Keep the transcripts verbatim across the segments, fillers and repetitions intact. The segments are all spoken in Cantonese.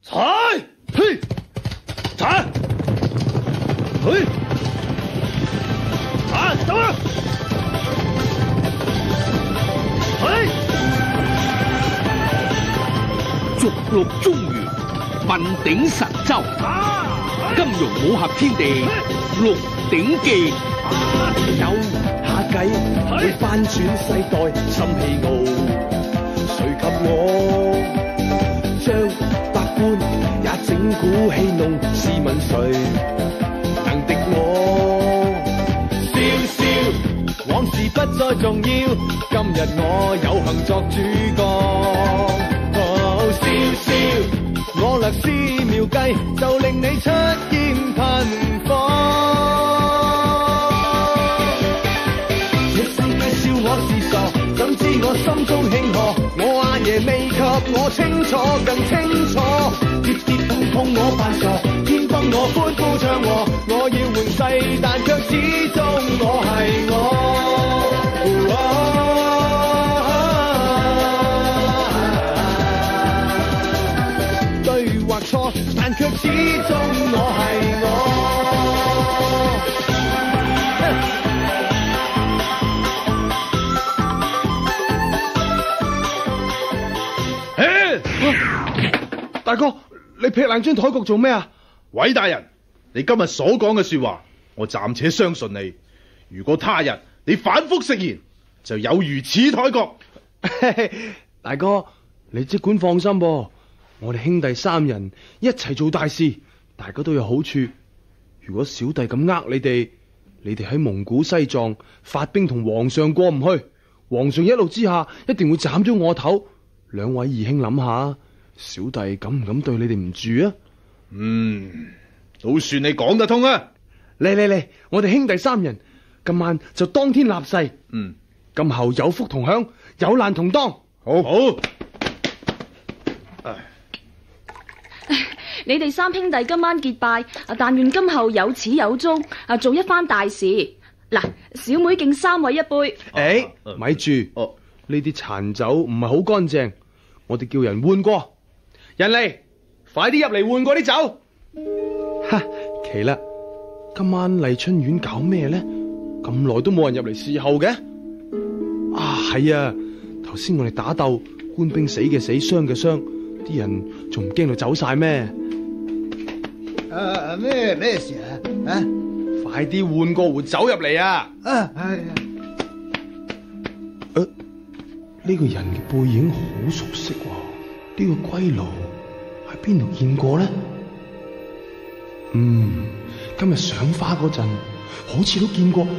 踩，嘿，踩，嘿，啊，走啦！嘿， 逐鹿中原，問鼎神州，金庸武俠天地，鹿鼎記。 有下計會翻轉世代，心氣傲，誰及我？將百官也整蠱戲弄，試問誰能敵我？笑笑，往事不再重要，今日我有幸作主角。哦，笑笑，我略施妙計，就令你出現頻放。我是傻，怎知我心中慶賀？我阿爺未及我清楚，更清楚。跌跌碰碰我扮傻，天崩我歡呼唱和。我要換世，但卻始終我係我。啊、對或錯，但卻始終我係我。 大哥，你劈爛張台角做咩啊？ 韋大人，你今日所講嘅說話，我暫且相信你。如果他日你反覆食言，就有如此台角。 大哥，你即管放心噃，我哋兄弟三人一齊做大事，大家都有好處。如果小弟咁呃你哋，你哋喺蒙古西藏發兵同皇上過唔去，皇上一怒之下一定會斬咗我頭。兩位義兄諗下，小弟敢唔敢對你哋唔住啊？ 嗯，都算你講得通啊！ 嚟嚟嚟，我哋兄弟三人今晚就當天立誓， 嗯， 今後有福同享，有難同當。 好，好。 唉，你哋三兄弟今晚結拜，但願今後有始有終，啊，做一番大事。嗱，小妹敬三位一杯。 誒，咪住，哦，呢啲殘酒唔係好乾淨，我哋叫人換過。人嚟，快啲入嚟換過啲酒。哈，奇啦，今晚麗春院搞咩咧？咁耐都冇人入嚟侍候嘅。啊，係啊，頭先我哋打鬥，官兵死嘅死，傷嘅傷，啲人仲唔驚到走晒咩？ 誒咩咩事啊？啊， 快啲換過壺酒入嚟啊！ 啊係。 誒，呢個人嘅背影好熟悉喎。呢個龜奴喺邊度見過咧？嗯，今日賞花嗰陣好似都見過。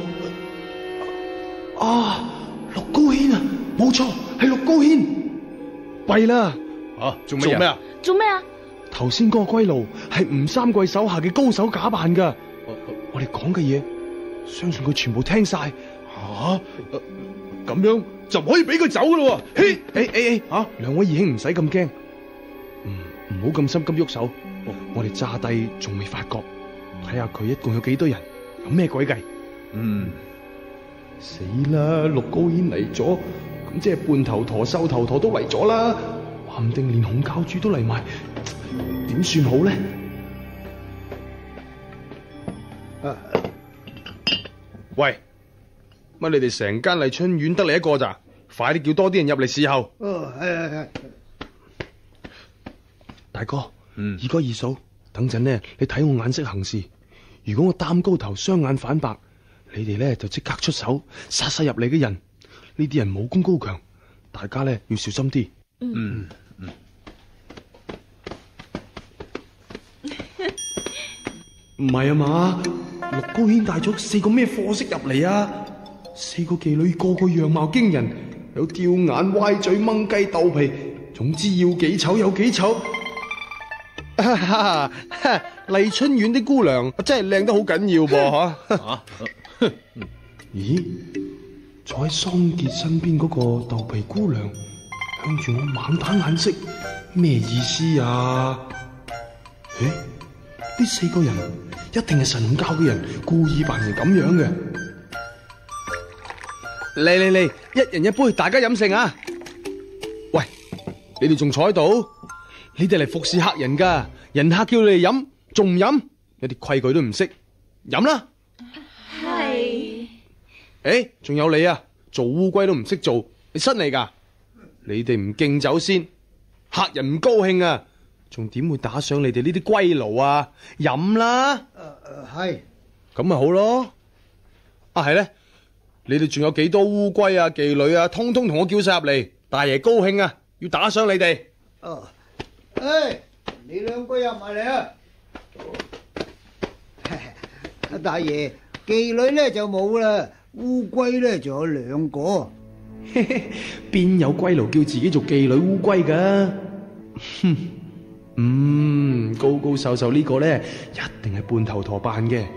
啊，陸高軒啊，冇錯，係陸高軒。弊啦！ 啊，做咩啊？ 做咩啊？ 頭先嗰個龜奴係吳三桂手下嘅高手假扮噶。我哋講嘅嘢，相信佢全部聽晒。 吓，咁樣就唔可以俾佢走噶咯？嘿， 誒誒誒，吓，兩位義兄唔使咁驚，唔唔好咁心急喐手。我哋詐帝仲未發覺，睇下佢一共有幾多人，有咩詭計。 嗯， 死啦！陸高軒嚟咗，咁即係半頭陀、瘦頭陀都嚟咗啦，話唔定連洪教主都嚟埋，點算好咧？ 啊， 喂，乜你哋成間麗春院得你一個咋？快啲叫多啲人入嚟侍候。 哦，係係係。 大哥， 嗯， 二哥二嫂，等陣呢，你睇我眼色行事。如果我擔高頭，雙眼反白，你哋咧就即刻出手殺晒入嚟嘅人。呢啲人武功高強，大家咧要小心啲。 嗯嗯。 唔係啊嘛，陸高軒帶咗四個咩貨色入嚟啊？四個妓女個個樣貌驚人，有吊眼、歪嘴、掹雞、鬥皮，總之要幾醜有幾醜。麗春院啲姑娘真係靚得好緊要噃吓。咦，坐喺桑傑身邊嗰個鬥皮姑娘向住我猛打眼色，咩意思啊？誒，呢四個人一定係神教嘅人，故意扮成咁樣嘅。嚟嚟嚟，一人一杯，大家飲勝啊！喂，你哋仲坐喺度？ 你哋嚟服侍客人噶，人客叫你哋飲，仲唔飲？有啲規矩都唔識，飲啦！ 係。 誒，仲有你啊，做烏龜都唔識做，你失禮噶！你哋唔敬酒先，客人唔高興啊，仲點會打賞你哋呢啲龜奴啊？飲啦！ 誒誒係。 咁咪好咯。啊係咧，你哋仲有幾多烏龜啊、妓女啊，通通同我叫晒入嚟，大爺高興啊，要打賞你哋。 哦，誒，你兩個入埋嚟啊！阿大爺，妓女咧就冇啦，烏龜咧仲有兩個。 邊有龜奴叫自己做妓女烏龜噶？哼，嗯，高高瘦瘦呢個咧，一定係半頭陀扮嘅。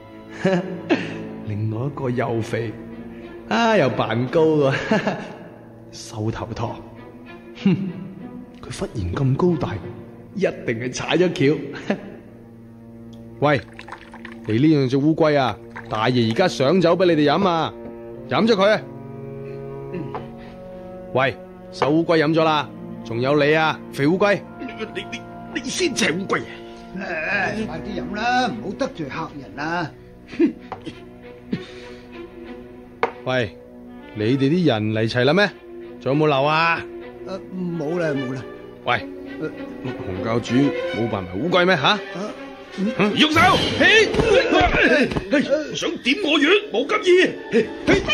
另外一個又肥，啊又扮高啊，瘦頭陀。哼，佢忽然咁高大，一定係踩咗橋。喂，你呢樣隻烏龜啊，大爺而家上酒俾你哋飲啊，飲咗佢。喂，瘦烏龜飲咗啦，仲有你啊，肥烏龜。 你你你先隻烏龜啊！ 誒，快啲飲啦，唔好得罪客人啊！ 喂，你哋啲人嚟齊啦咩？仲有冇漏啊？ 誒，冇啦冇啦。 喂，洪教主冇扮埋烏龜咩吓？ 喐手！嘿，想點我月冇今意。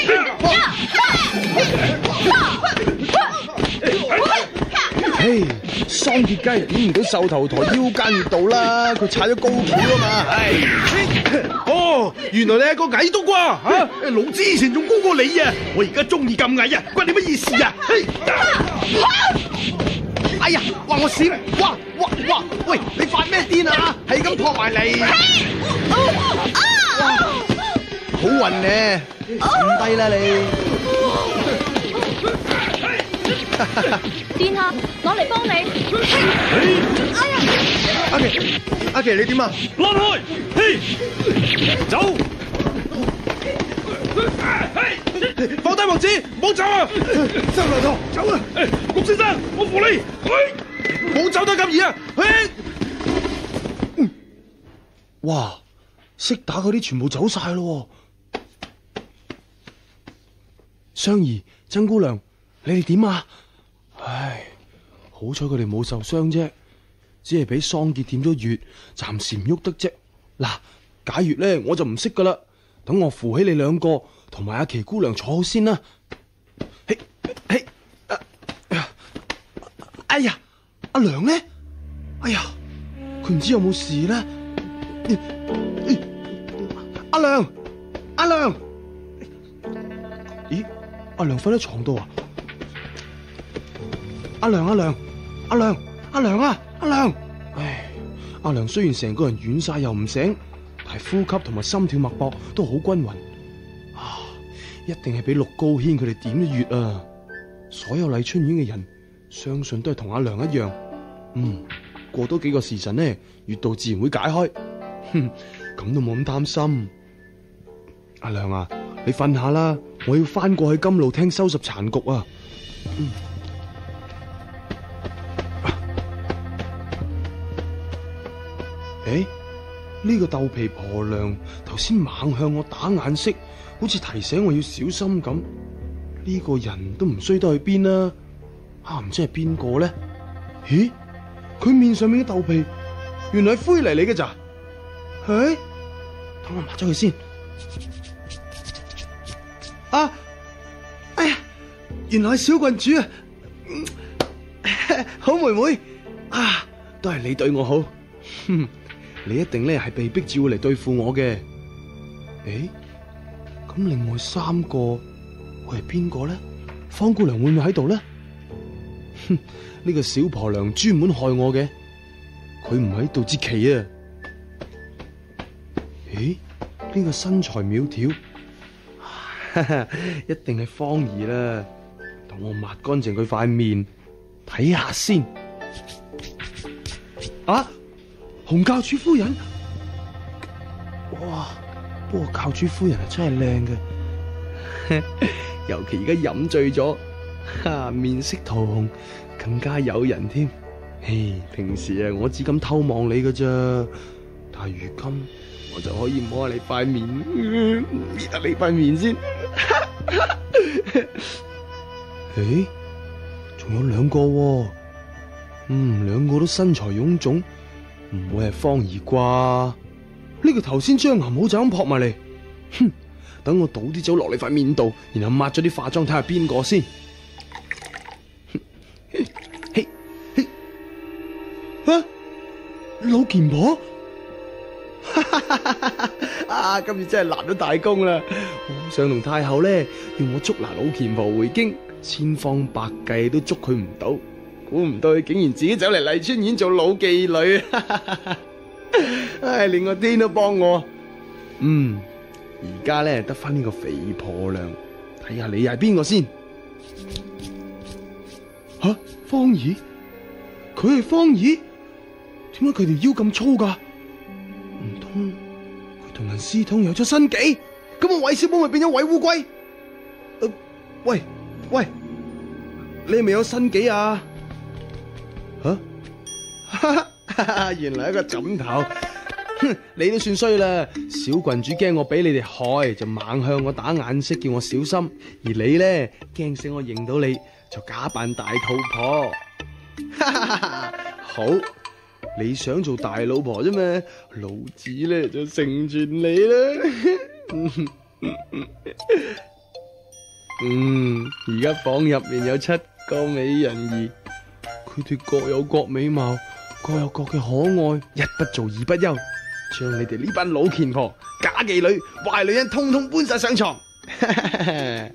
嘿，桑傑雞點唔到瘦頭陀腰間穴道啦，佢踩咗高橋啊嘛。 哦，原來你係個矮冬瓜吓，老子以前仲高過你啊！我而家中意咁矮啊，關你乜意思啊？ 哎呀，話我閃，哇哇哇！喂，你發咩癲啊？係咁撲埋嚟，好運咧，瞓低啦你。 殿下，我嚟幫你。哎呀！ 阿琪，阿琪你點啊？ 拉開，嘿，走！ 放低王子，唔好走啊！收來頭，走啊！ 陸先生，我扶你，喂， 冇走得咁易啊！ 嗯，哇，識打嗰啲全部走晒咯。雙兒、曾姑娘，你哋點啊？唉，好彩佢哋冇受傷啫，只係俾桑傑點咗穴，暫時唔喐得啫。嗱，解穴咧我就唔識噶啦，等我扶起你兩個同埋阿琪姑娘坐好先啦。嘿，嘿，啊，哎呀，阿娘咧？哎呀，佢唔知有冇事咧？阿娘，阿娘，咦，阿娘瞓喺床度啊？阿娘，阿娘，阿娘，阿娘啊，阿娘！唉，阿娘雖然成個人軟晒又唔醒，但係呼吸同埋心跳脈搏都好均匀。啊，一定係俾陸高軒佢哋點咗穴啊！所有麗春院嘅人相信都係同阿娘一樣。嗯，過多幾個時辰呢，穴道自然會解開。哼，咁都冇咁擔心。阿娘啊，你瞓下啦，我要翻過去甘露廳收拾殘局啊。嗯。誒，呢個豆皮婆娘頭先猛向我打眼色，好似提醒我要小心咁。呢個人都唔衰得去邊啦。啊，唔知係邊個咧？咦，佢面上面嘅豆皮原來係灰泥嚟嘅咋？誒，等我抹咗佢先。啊，哎呀，原來係小郡主啊！好妹妹啊，都係你對我好。哼。你一定咧係被逼至會嚟對付我嘅。誒，咁另外三個會係邊個咧？方姑娘會唔會喺度咧？哼，呢個小婆娘專門害我嘅，佢唔喺度之奇啊！誒，呢個身材苗條，一定係芳兒啦。等我抹乾淨佢塊面，睇下先。啊！洪教主夫人，哇！不過教主夫人係真係靚嘅，尤其而家飲醉咗，哈面色桃紅，更加誘人添。 嘿，平時啊，我只敢偷望你噶咋，但係如今我就可以摸下你塊面，搣下你塊面先。誒，仲有兩個喎，嗯，兩個都身材臃腫，唔會係芳兒啩？呢個頭先張牙舞就咁撲埋嚟，哼！等我倒啲酒落你塊面度，然後抹咗啲化妝睇下邊個先。嘿，嘿，啊，老虔婆，啊，今次真係立咗大功啦！皇上同太后咧要我捉拿老虔婆回京，千方百計都捉佢唔到，估唔到佢竟然自己走嚟麗春院做老妓女，唉，連個天都幫我。嗯。而家咧得翻呢個肥婆娘，睇下你係邊個先？吓、啊，芳兒，佢係芳兒？點解佢條腰咁粗噶？唔通佢同人私通有咗身紀？咁我韋小寶咪變咗韋烏龜？呃，喂喂，你係咪有身紀啊？吓、啊，原來係一個枕頭。哼，你都算衰啦！小郡主驚我俾你哋害，就猛向我打眼色，叫我小心；而你咧驚死我認到你，就假扮大肚婆。好，你想做大老婆啫嘛？老子咧就成全你啦。嗯，而家房入面有七個美人兒，佢哋各有各美貌，各有各嘅可愛，一不做二不休。將你哋呢班老虔婆、假妓女、壞女人，通通搬晒上床。誒，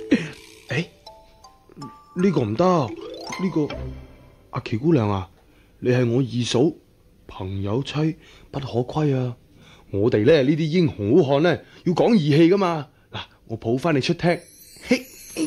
呢個唔得，呢個阿琪姑娘啊，你係我二嫂，朋友妻，不可虧啊！我哋咧呢啲英雄好漢咧，要講義氣噶嘛。嗱，我抱翻你出廳。嘿。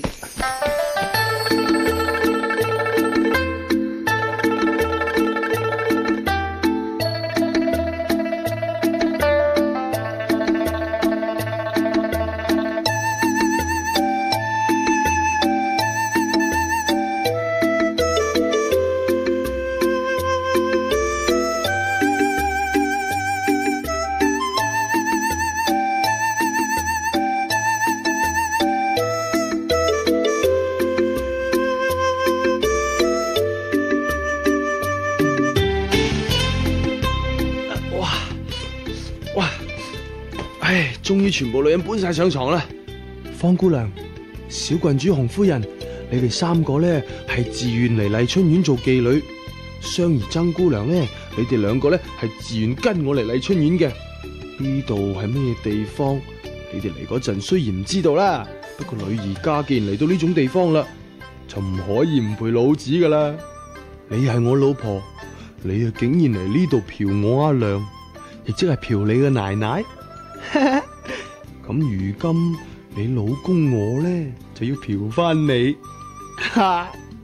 唉，終於全部女人搬晒上床啦！方姑娘、小郡主、紅夫人，你哋三個咧係自願嚟麗春院做妓女；雙兒、曾姑娘咧，你哋兩個咧係自願跟我嚟麗春院嘅。呢度係咩地方？你哋嚟嗰陣雖然唔知道啦，不過女兒家既然嚟到呢種地方啦，就唔可以唔陪老子噶啦。你係我老婆，你啊竟然嚟呢度嫖我阿娘，亦即係嫖你嘅奶奶。咁如今你老公我咧就要嫖翻你。哼，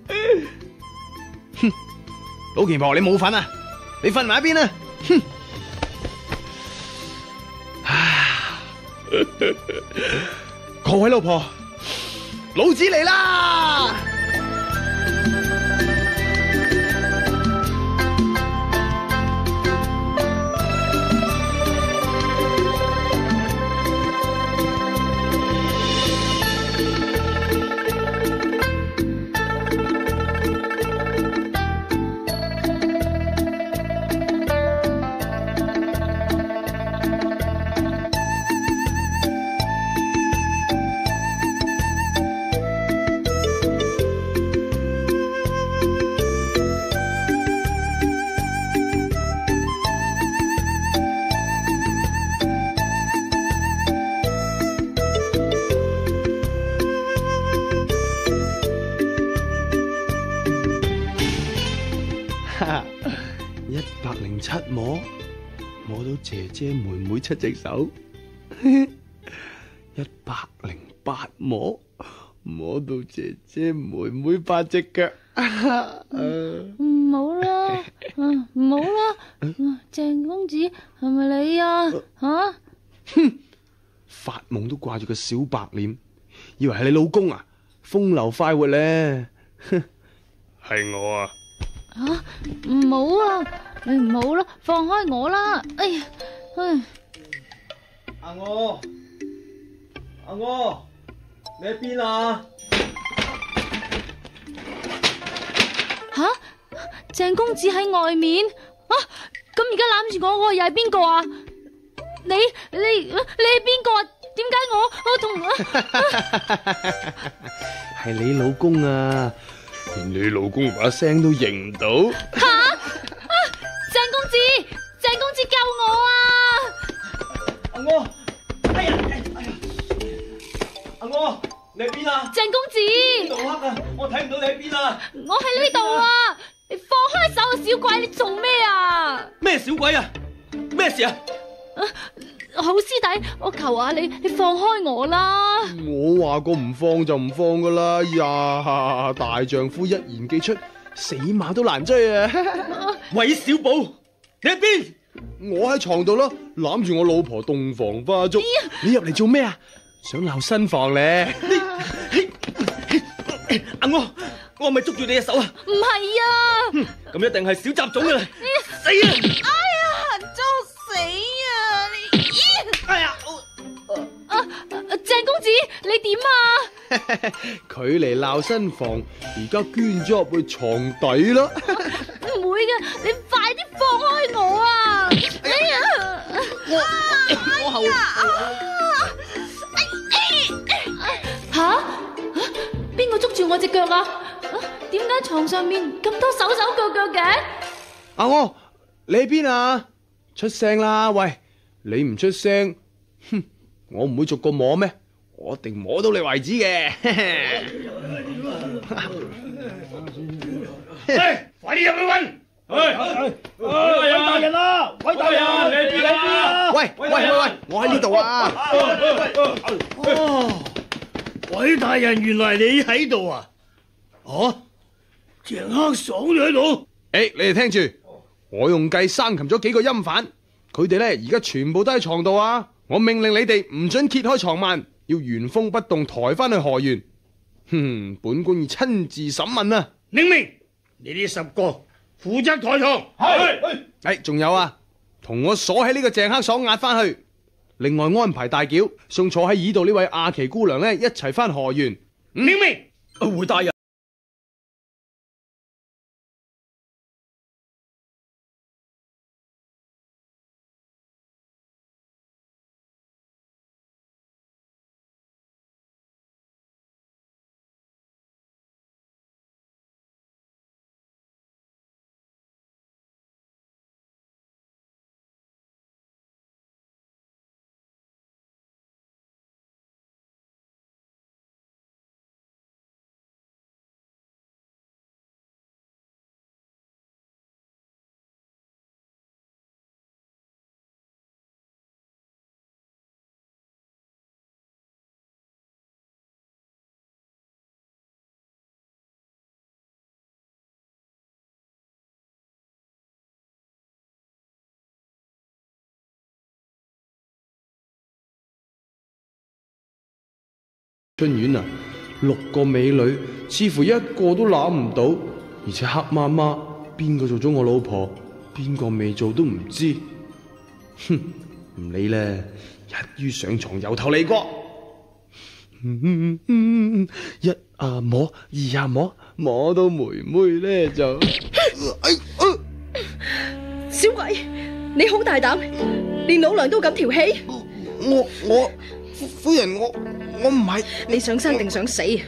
老虔婆你冇份啊，你瞓埋一邊啊！哼，各位老婆，老子嚟啦！一百零七摸，摸到姐姐妹妹七隻手；一百零八摸，摸到姐姐妹妹八隻腳。 唔好啦，唔好啦，鄭公子係咪你啊？吓！ 哼，發夢都掛住個小白臉，以為係你老公啊？風流快活咧，哼，係我啊！ 啊，唔好啊，你唔好啦，放開我啦！哎呀，唉， 阿我，阿我，你喺邊啊？ 吓，鄭公子喺外面啊！咁而家攬住我嗰個又係邊個啊？你你你係邊個啊？點解我我同係你老公啊！連你老公把聲都認唔到。 吓啊！鄭公子，鄭公子救我啊！ 阿我，哎呀，哎呀，阿我，你喺邊啊？ 鄭公子， 呢度黑啊，我睇唔到你喺邊啊！ 我喺呢度啊！你放開手啊，小鬼！你做咩啊？ 咩小鬼啊？咩事啊？ 好師弟，我求下你，你放開我啦！ 我話過唔放就唔放噶啦呀！大丈夫一言既出，死馬都難追啊！ 韋小寶，你喺邊？ 我喺床度咯，攬住我老婆洞房花燭。你入嚟做咩啊？想鬧新房咧？ 阿我，我係咪捉住你隻手啊？ 唔係啊！ 咁一定係小雜種噶啦！死啊！ 哎呀，捉死啊！你，咦？ 哎呀！ 啊，鄭公子，你點啊？ 佢嚟鬧新房，而家捐咗入去床底啦。 唔會嘅，你快啲放開我啊！哎呀， 我我後吓？邊個捉住我隻腳啊？點解床上面咁多手手腳腳嘅？ 阿我，你喺邊啊？出聲啦！喂，你唔出聲，哼，我唔會逐個摸咩？我一定摸到你為止嘅。 喂，快啲入去揾！喂，偉大人啦，偉大人，你邊啊？ 喂喂喂喂，我喺呢度啊！ 哦，偉大人，原來你喺度啊！哦，鄭克爽就喺度。 誒，你哋聽住，我用計生擒咗幾個陰犯，佢哋咧而家全部都喺床度啊！我命令你哋唔准揭開床幔，要原封不動抬翻去河源。哼，本官要親自審問啊！ 領命，你哋十個負責抬床。係。 誒，仲有啊，同我鎖喺呢個鄭克爽押翻去。另外安排大轎送坐喺椅度呢位亞琪姑娘咧一齊翻河源。 領命， 回大人。 春園啊，六個美女似乎一個都攬唔到，而且黑媽媽，邊個做咗我老婆，邊個未做都唔知。哼，唔理咧，一於上床由頭嚟過。嗯嗯、一啊摸，二啊摸，摸到妹妹咧就，哎啊、 小鬼，你好大膽，連老娘都敢調戲？ 我我夫人我。我唔係， 你想生定想死？ 屬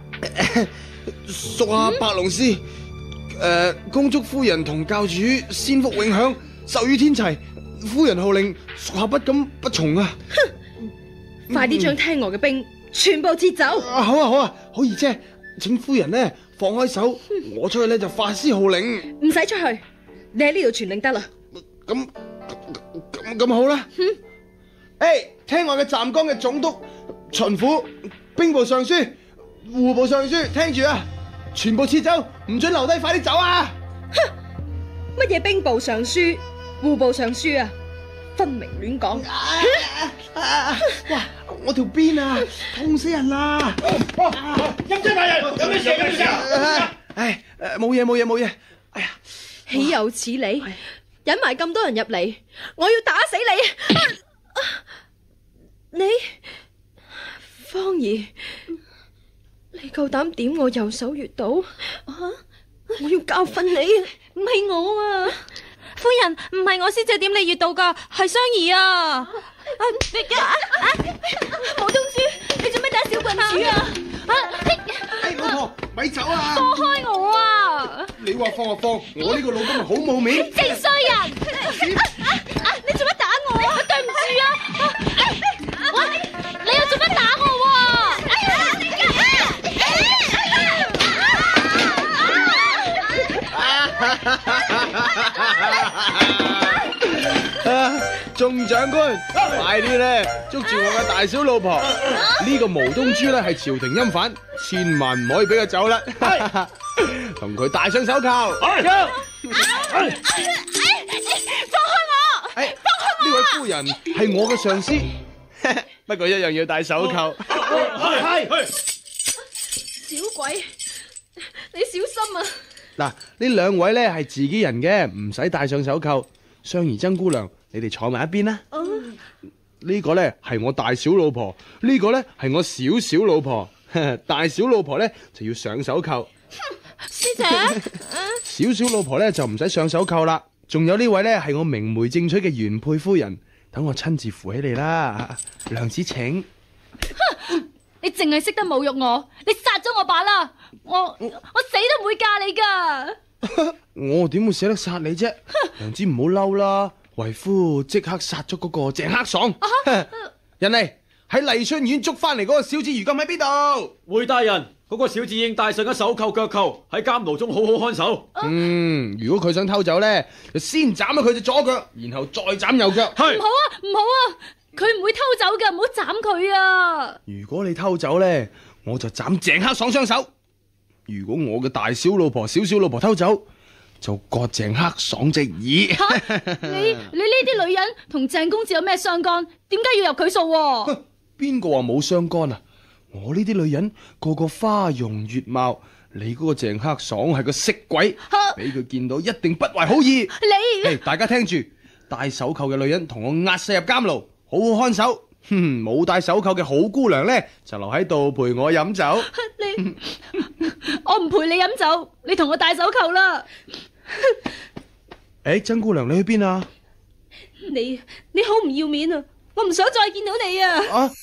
下白龍師，誒、呃，恭祝夫人同教主仙福永享，壽與天齊。夫人號令，屬下不敢不從啊！ 哼，快啲將聽我嘅兵全部撤走！ 啊好啊好啊，好兒姐，請夫人呢放開手，我出去咧就發施號令。 唔使出去，你喺呢度傳令得啦。 咁咁咁好啦。哼，誒，聽我嘅湛江嘅總督。巡撫、兵部尚書、戶部尚書，聽住啊！全部撤走，唔准留低，快啲走啊！ 哼，乜嘢兵部尚書、戶部尚書啊？分明亂講！ 啊啊、哇！我條鞭啊，痛死人啦！ 陰姐大人，有咩事？有咩事？ 唉，冇嘢冇嘢冇嘢， 哎呀， 豈有此理！引埋咁多人入嚟，我要打死你！啊啊、你，芳兒，你夠膽點我右手穴道？啊！我要教訓你！ 唔係我啊，夫人，唔係我師姐點你穴道噶，係雙兒啊！武東珠，你做咩打小郡主啊？ 哎，老婆，咪走啊！ 放開我啊！ 你話放就放，我呢個老公咪好冇面。 正衰人！你做乜打我啊？對唔住啊！我你又做乜打我喎？ 啊！眾長官，快啲咧，捉住我嘅大小老婆！呢個毛東珠咧係朝廷欽犯，千萬唔可以俾佢走啦！同佢戴上手銬。放開我！ 哎，呢位夫人係我嘅上司，不過一樣要戴手銬。 小鬼，你小心啊！ 嗱，呢兩位咧係自己人嘅，唔使戴上手銬。雙兒曾姑娘，你哋坐埋一邊啦。 哦， 呢個咧係我大小老婆，呢個咧係我小小老婆。大小老婆咧就要上手銬， 師姐， 小小老婆咧就唔使上手銬啦。仲有呢位咧係我明媒正娶嘅原配夫人，等我親自扶起你啦。娘子請。 你淨係識得侮辱我，你殺咗我罷啦！我我死都唔會嫁你噶。 我點會捨得殺你啫？娘子唔好嬲啦，為夫即刻殺咗嗰個鄭克爽。人嚟喺麗春院捉翻嚟嗰個小子，如今喺邊度？ 回大人，嗰、那個小子已經戴上咗手銬腳銬，喺監牢中好好看守。 嗯，如果佢想偷走咧，就先斬咗佢隻左腳，然後再斬右腳。 係唔好啊，唔好啊！佢唔會偷走嘅，唔好斬佢啊！ 如果你偷走咧，我就斬鄭克爽雙手。如果我嘅大小老婆、小小老婆偷走，就割鄭克爽隻耳。 你你呢啲女人同鄭公子有咩相干？點解要入佢數？ 邊個話冇相干啊？我呢啲女人個個花容月貌，你嗰個鄭克爽係個色鬼，俾佢見到一定不懷好意。 你， hey, 大家聽住，戴手銬嘅女人同我押晒入監牢，好好看守。哼，冇戴手銬嘅好姑娘咧，就留喺度陪我飲酒。 你，我唔陪你飲酒，你同我戴手銬啦。 誒，曾姑娘你去邊啊？ 你你好唔要面啊！我唔想再見到你啊！ 啊！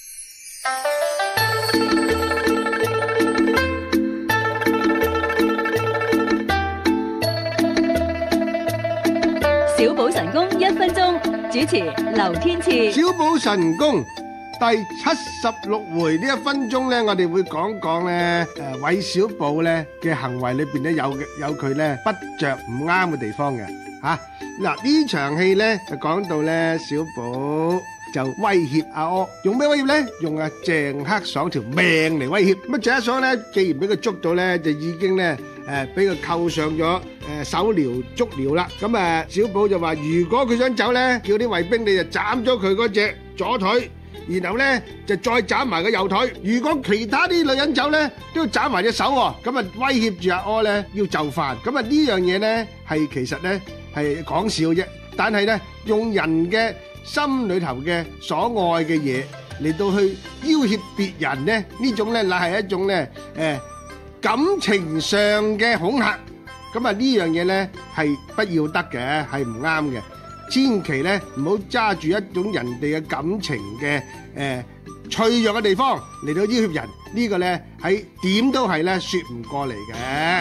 小寶神功一分鐘，主持劉天賜。 小寶神功第七十六回呢一分鐘咧，我哋會講講咧誒韋小寶咧嘅行為裏邊咧有嘅有佢咧不着唔啱嘅地方嘅嚇。嗱呢場戲咧就講到咧小寶就威脅阿柯，用咩威脅咧？用阿鄭克爽條命嚟威脅。咁啊鄭克爽咧，既然俾佢捉到咧，就已經咧誒俾佢扣上咗誒手鐐足鐐啦。咁啊小寶就話：如果佢想走咧，叫啲衛兵你就斬咗佢嗰隻左腿。然後咧就再斬埋個右腿，如果其他啲女人走咧，都要斬埋隻手喎。咁啊威脅住阿柯咧要就範。咁啊呢樣嘢咧係其實咧係講笑啫，但係咧用人嘅心裏頭嘅所愛嘅嘢嚟到去要挾別人咧，呢種咧乃係一種咧誒感情上嘅恐嚇。咁啊呢樣嘢咧係不要得嘅，係唔啱嘅。千祈咧唔好揸住一種人哋嘅感情嘅誒脆弱嘅地方嚟到要挾人，呢個咧喺點都係咧説唔過嚟嘅。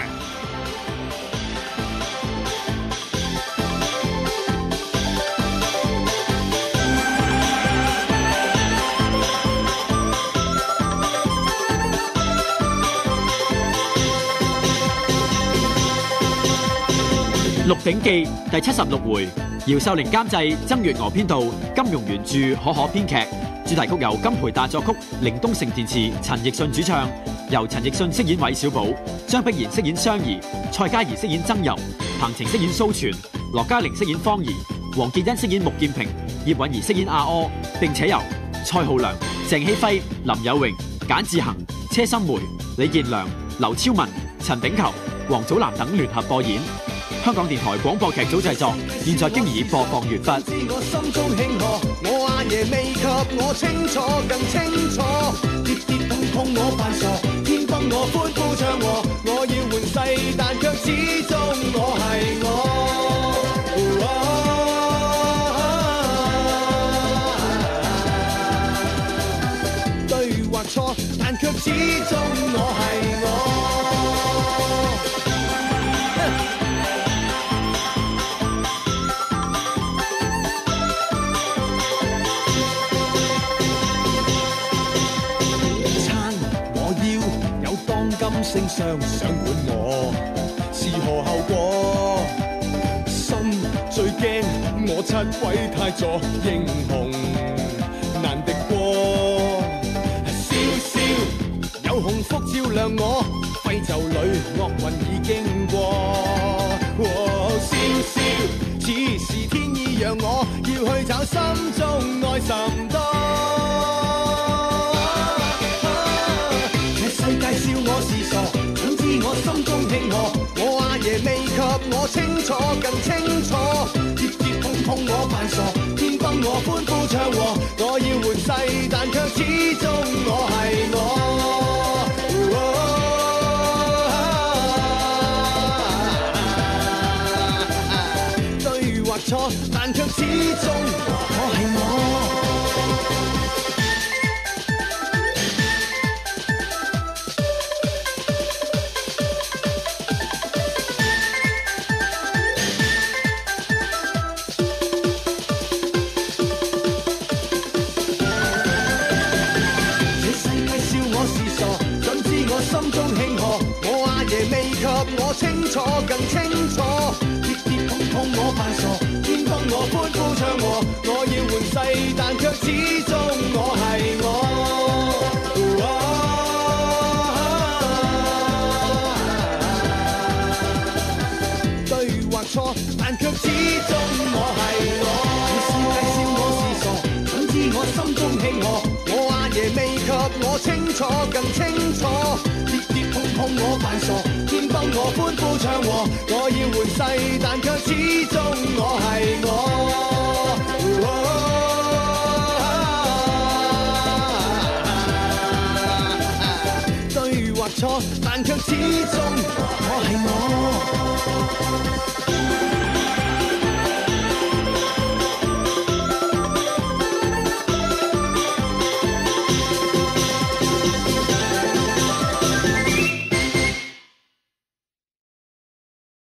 《鹿鼎記》第七十六回，姚秀玲監製，曾月娥編導，金庸原著，可可編劇，主題曲由金培達作曲，凌東城填詞，陳奕迅主唱，由陳奕迅飾演韋小寶，張碧然飾演雙兒，蔡嘉怡飾演曾柔，彭晴飾演蘇全，羅嘉玲飾演芳兒，黃潔欣飾演穆劍平，葉韻儀飾演阿柯，並且由蔡浩良、鄭希輝、林有榮、簡志恒、車心梅、李健良、劉超文、陳炳球、黃祖藍等聯合播演。 香港電台廣播劇組製作，現在經已播放完畢。 知我心中慶賀，我阿爺未及我清楚更清楚，跌跌碰碰我扮傻，天崩我歡呼唱和，我要換世，但卻始終我係我。對或錯，但卻始終我係我。金星相想管我是何後果，心最驚我七位太座英雄難敵過，笑笑有鴻福照亮我，廢袖裏惡運已經過，笑笑此時天意讓我要去找心中愛甚多。世界笑我是傻，總知我心中慶賀，我阿爺未及我清楚更清楚，跌跌碰碰我扮傻，天崩我歡呼唱和，我要換世，但卻始終我係我。對或錯，但卻始終我係我。心中慶賀，我阿爺未及我清楚更清楚，跌跌碰碰我扮傻，天崩我歡呼唱和，我要換世，但卻始終我係我。對或錯，但卻始終我係我。世界笑我是傻，總知我心中慶賀，我阿爺未及我清楚更清楚。碰我扮傻，天崩我歡呼唱和，我要換世，但卻始終我係我。對或錯，但卻始終我係我。